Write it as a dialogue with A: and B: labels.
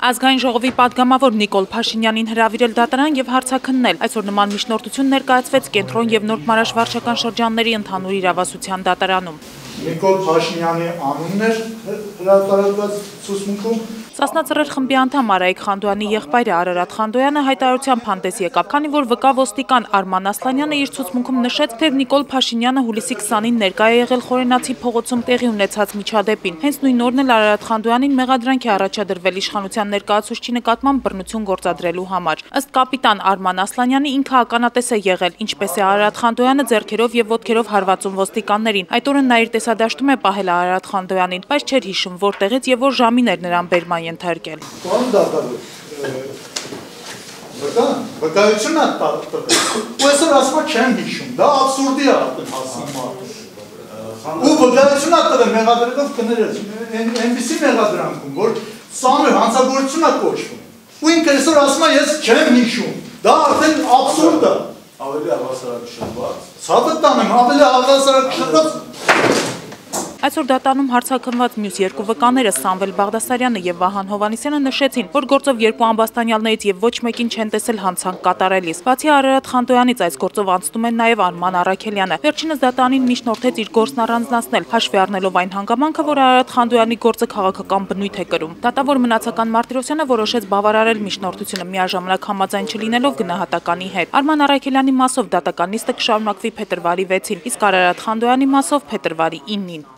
A: Ազգային ժողովի պատգամավոր Նիկոլ Փաշինյանին հրավիրել դատարան եւ հարցաքննել։ Այսօր նման միջնորդություն ներկայացվեց Կենտրոն եւ Նորք Մարաշ վարչական շրջանների ընդհանուր իրավասության դատարանում։
B: Նիկոլ Փաշինյանի անունն էր հրատարակված ցուցմունքում։
A: Սասնա Ծռեր խմբի անդամ Արայիկ Խանդոյանի եղբայրը Արարատ Խանդոյանը հայտարարությամբ հանդես եկավ, քանի որ վկա ոստիկան Արման Ասլանյանը իր ցուցմունքում նշեց, թե Նիկոլ Փաշինյանը հուլիսի 20-ին ներկայ է եղել Խորենացի փողոցում տեղի ունեցած միջադեպին։ Հենց նույն օրն էլ Արարատ Խանդոյանին մեղադրանք է առաջադրվել իշխանության ներկայացուցչի նկատմամբ բռնություն գործադրելու համար։ Ըստ կապիտան Արման Ասլանյանի ինքը ականատես է եղել, ինչպես է Արարատ Խանդոյանը ձեռքերով եւ ոտքերով հարվածում ոստիկաններին։ Այդ օրը նա իր տեսադաշտում է պահել Արարատ Խանդոյանին, բայց չէր հիշում որտեղից եւ որ ժամին էր նրան բերման ենթարկել։
B: Պարոն դատավոր, վկայություն է տվել։ Ու այսօր ասում չեմ հիշում, դա աբսուրդի է արդեն հասնում մարդու։ Ու վկայություն է տվել մեղադրելով կներես, այնպիսի մեղադրանքում, որ սանր հանցագործություն է կոչվում։ Ու ինքը այսօր ասում է ես չեմ հիշում, դա արդեն աբսուրդ է։
C: Ավելի հավասարակշռված։
B: Ցավը տանեմ, ավելի հավասարակշռված։
A: Այսօր դատարանում հարցաքննված մյուս երկու վկաները Սամվել Բաղդասարյանը եւ Վահան Հովանեսյանը նշեցին, որ գործով երկու ամբաստանյալներից եւ ոչ մեկին չեն տեսել հանցանք կատարելիս։ Բացի Արարատ Խանդոյանից այս գործով անցնում են նաեւ Արման Առաքելյանը։ Վերջինս դատարանին միջնորդեց իր գործն առանձնացնել, հաշվի առնելով այն հանգամանքը, որ Արարատ Խանդոյանի գործը քաղաքական բնույթ է կրում։ Դատավոր Մնացական Մարտիրոսյանը որոշեց բավարարել միջնորդությունը միաժամանակ համաձայն չլինելով գնահատականի հետ։ Արման Առաքելյանի մասով դատական նիստը կշարունակվի փետրվարի 6-ին, իսկ Արարատ Խանդոյանի մասով փետրվարի 9-ին։